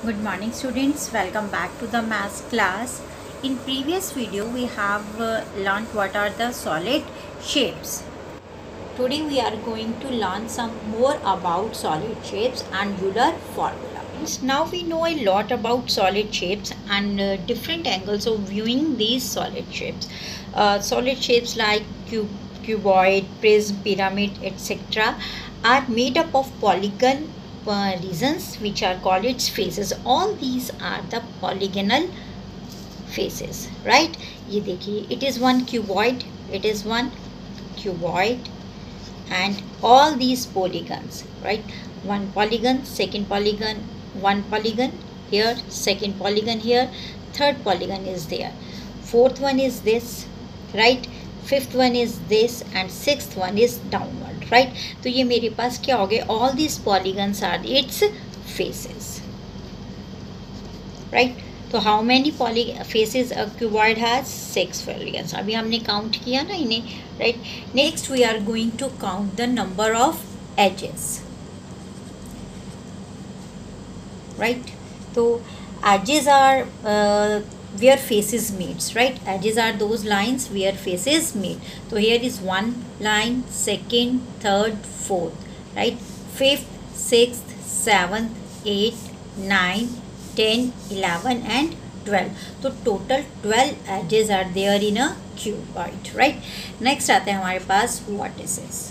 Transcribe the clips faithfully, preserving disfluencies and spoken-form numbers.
Good morning students, welcome back to the maths class. In previous video we have uh, learned what are the solid shapes. Today we are going to learn some more about solid shapes and Euler formula. Now we know a lot about solid shapes and uh, different angles of viewing these solid shapes. Uh, solid shapes like cube, cuboid, prism, pyramid, et cetera are made up of polygon uh, regions which are called its faces. All these are the polygonal faces, right? ये देखिए, it is one cuboid, it is one cuboid, and all these polygons, right? One polygon, second polygon, one polygon here, second polygon here, third polygon is there, fourth one is this, right? Fifth one is this, and sixth one is downward, right? तो ये मेरे पास क्या हो गए? All these polygons are its faces, right? तो how many poly faces a cuboid has? Six polygons. अभी हमने count किया ना इन्हें, right? Next we are going to count the number of edges, right? तो edges are where faces meets, right? Edges are those lines where faces meet. So here is one line, second, third, fourth, right? Fifth, sixth, seventh, eighth, ninth, ten, eleven and twelve. So total twelve edges are there in a cuboid, right? Next आता है हमारे पास vertices.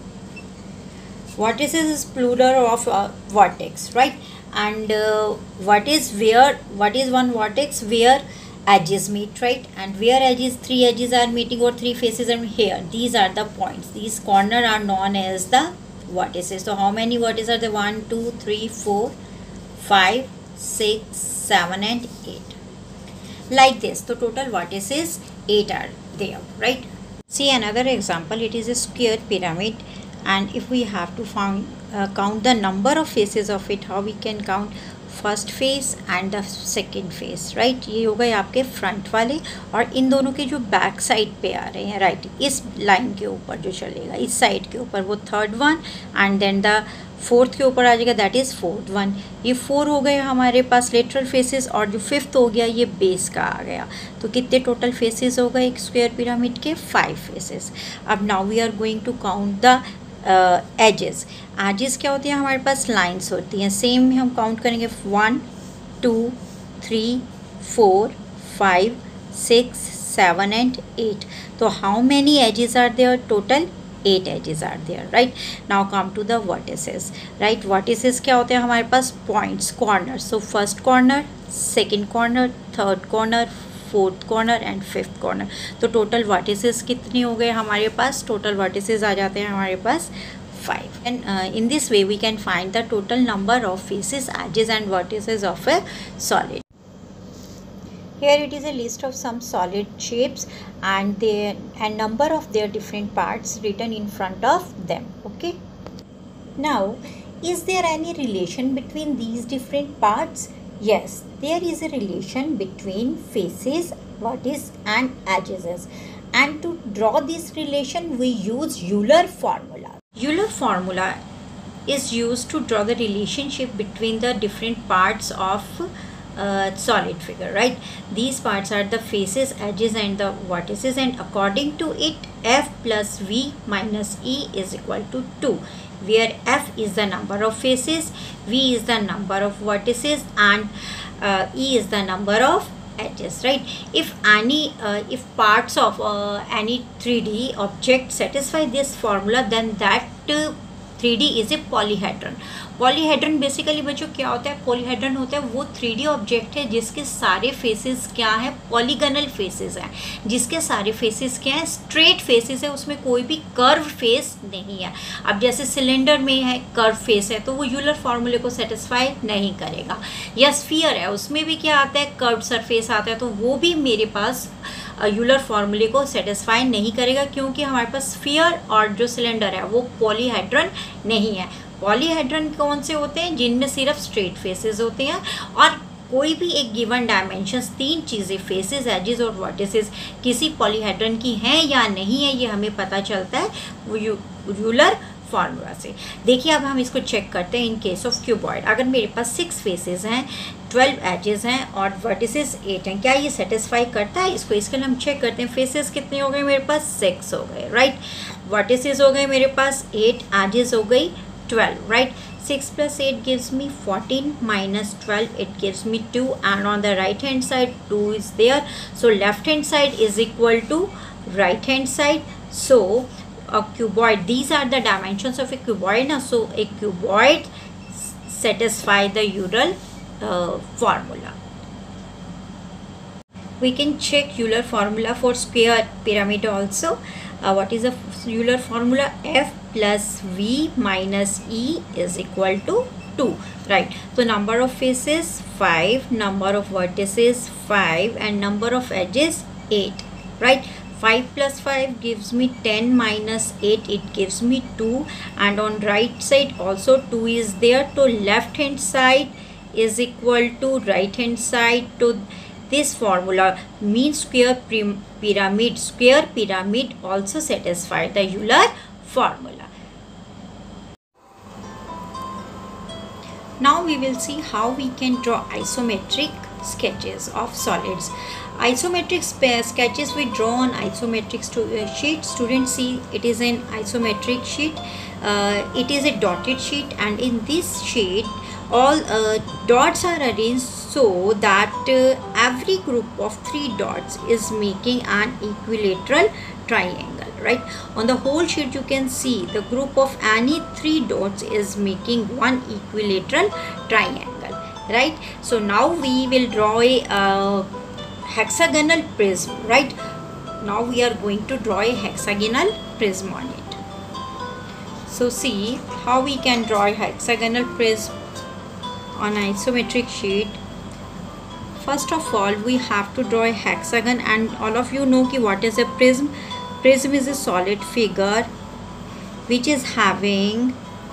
Vertices is plural of uh, vertex, right? And uh, what is where what is one vertex? Where edges meet, right? And where edges, three edges are meeting or three faces are here, these are the points. These corner are known as the vertices. So how many vertices are there? One, two, three, four, five, six, seven and eight, like this. So total vertices eight are there, right? See another example. It is a square pyramid, and if we have to find uh, count the number of faces of it, how we can count? First face and the second face, right? ये हो गए आपके front वाले, और इन दोनों के जो back side पे आ रहे हैं, राइट? इस लाइन के ऊपर जो चलेगा, इस साइड के ऊपर, वो third one, and then the fourth के ऊपर आ जाएगा, दैट इज़ फोर्थ वन. ये फोर हो गए हमारे पास लेटरल फेसेस, और जो फिफ्थ हो गया ये बेस का आ गया. तो कितने टोटल फेसेस हो गए एक स्क्वायर पिरामिड के? Five faces. अब now we are going to count the edges. Edges क्या होती हैं? हमारे पास लाइंस होती हैं. सेम हम काउंट करेंगे, one, two, three, four, five, six, seven and eight. तो how many edges are there? Total eight edges are there, right? Now come to the vertices, right? Vertices क्या होते हैं हमारे पास? Points, corner. So first corner, second corner, third corner, fourth corner and fifth corner. तो total vertices कितने हो गए हमारे पास? टोटल वर्टिसेस आ जाते हैं हमारे पास five. And uh, in this way we can find the total number of faces, edges and vertices of a solid. Here it is a list of some solid shapes and their and number of their different parts written in front of them. Okay. Now, is there any relation between these different parts? Yes, there is a relation between faces, vertices and edges. And to draw this relation we use Euler formula. Euler formula is used to draw the relationship between the different parts of uh, solid figure, right? These parts are the faces, edges and the vertices, and according to it, F plus V minus E is equal to two, where F is the number of faces, V is the number of vertices, and uh, E is the number of edges, right? If any uh, if parts of uh, any three D object satisfy this formula, then that uh, three D is a polyhedron. Polyhedron basically बच्चों क्या होता है? Polyhedron होता है वो three D object है जिसके सारे फेसेस क्या है? पॉलीगनल फेसेस हैं, जिसके सारे फेसेस क्या है? स्ट्रेट फेसेस है, उसमें कोई भी कर्व फेस नहीं है. अब जैसे सिलेंडर में है कर्व फेस है तो वो यूलर फार्मूले को सेटिस्फाई नहीं करेगा. या स्फीयर है, उसमें भी क्या आता है? कर्व सरफेस आता है, तो वो भी मेरे पास यूलर फार्मूले को सेटिस्फाई नहीं करेगा, क्योंकि हमारे पास स्फीयर और जो सिलेंडर है वो पॉलीहेड्रन नहीं है. पॉलीहेड्रन कौन से होते हैं? जिनमें सिर्फ स्ट्रेट फेसेस होते हैं, और कोई भी एक गिवन डायमेंशंस, तीन चीज़ें फेसेस, एजेस और वर्टिसेस किसी पॉलीहेड्रन की हैं या नहीं है, ये हमें पता चलता है यूलर फार्मूला से। देखिए अब हम इसको चेक करते हैं इन केस ऑफ क्यूबॉइड। अगर मेरे पास सिक्स फेसेस हैं, ट्वेल्व एजेस हैं और वर्टिसेस एट हैं, क्या ये सेटिस्फाई करता है इसको? इसके लिए हम चेक करते हैं। फेसेस कितने हो गए मेरे पास? सिक्स हो गए, राइट। वर्टिसेस हो गए मेरे पास एट, एजेस हो गई twelve, right. Six plus eight gives me fourteen, minus twelve it gives me two, and on the right hand side two is there, so left hand side is equal to right hand side. So a cuboid, these are the dimensions of a cuboid now, so a cuboid satisfy the Euler uh, formula. We can check Euler formula for square pyramid also. Uh, what is the Euler formula? F plus V minus E is equal to two, right? So number of faces five, number of vertices five, and number of edges eight, right? five plus five gives me ten, minus eight it gives me two, and on right side also two is there. So left hand side is equal to right hand side. To this formula mean square pyramid, square pyramid also satisfy the Euler formula. Now we will see how we can draw isometric sketches of solids. Isometric sketches we draw on isometric stu uh, sheet. Students, see, it is an isometric sheet. Uh, it is a dotted sheet, and in this sheet all uh, dots are arranged so that uh, every group of three dots is making an equilateral triangle, right? On the whole sheet you can see the group of any three dots is making one equilateral triangle, right? So now we will draw a uh, hexagonal prism, right? Now we are going to draw a hexagonal prism on it. So see how we can draw a hexagonal prism on isometric sheet. First of all we have to draw a hexagon, and all of you know ki what is a prism. Prism is a solid figure which is having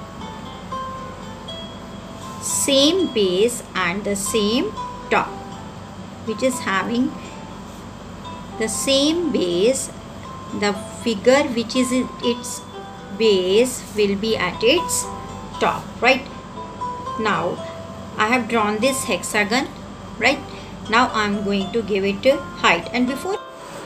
same base and the same top, which is having the same base. The figure which is its base will be at its top, right? Now I have drawn this hexagon, right? Now I am going to give it a height, and before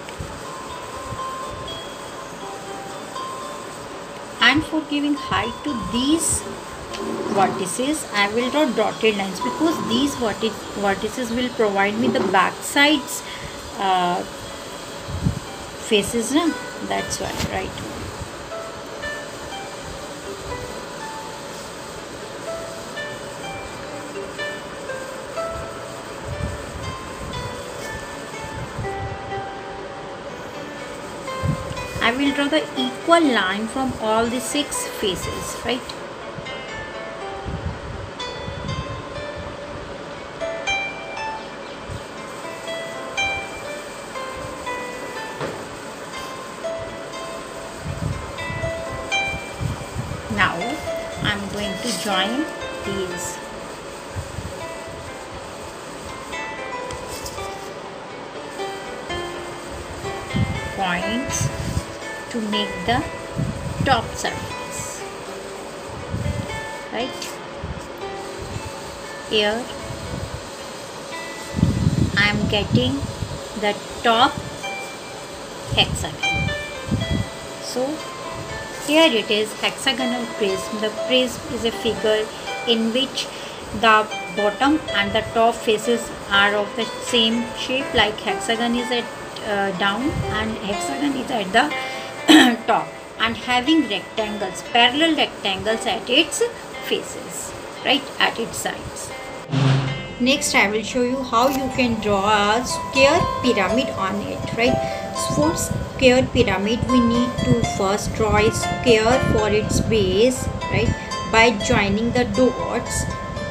and for giving height to these vertices I will draw dotted lines, because these verti vertices will provide me the back sides uh, faces, na? That's why, right? I will draw the equal line from all the six faces, right? Now I am going to join these. Points to make the top surface, right? Here I am getting the top hexagon. So here it is hexagonal prism. The prism is a figure in which the bottom and the top faces are of the same shape, like hexagon is at uh, down and hexagon is at the top, and having rectangles, parallel rectangles at its faces, right, at its sides. Next I will show you how you can draw a square pyramid on it, right? For square pyramid we need to first draw a square for its base, right, by joining the dots,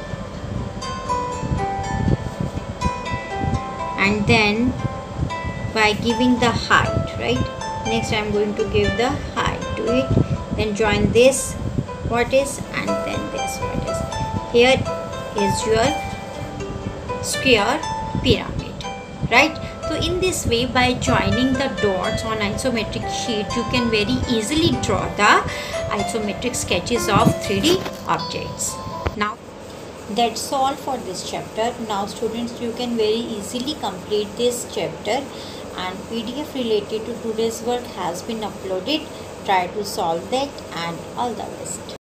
and then by giving the height, right? Next I am going to give the height to it, then join this vertex and then this vertex. Here is your square pyramid, right? So in this way, by joining the dots on isometric sheet, you can very easily draw the isometric sketches of three D objects. Now that's all for this chapter. Now students, you can very easily complete this chapter, and P D F related to today's work has been uploaded. Try to solve that, and all the best.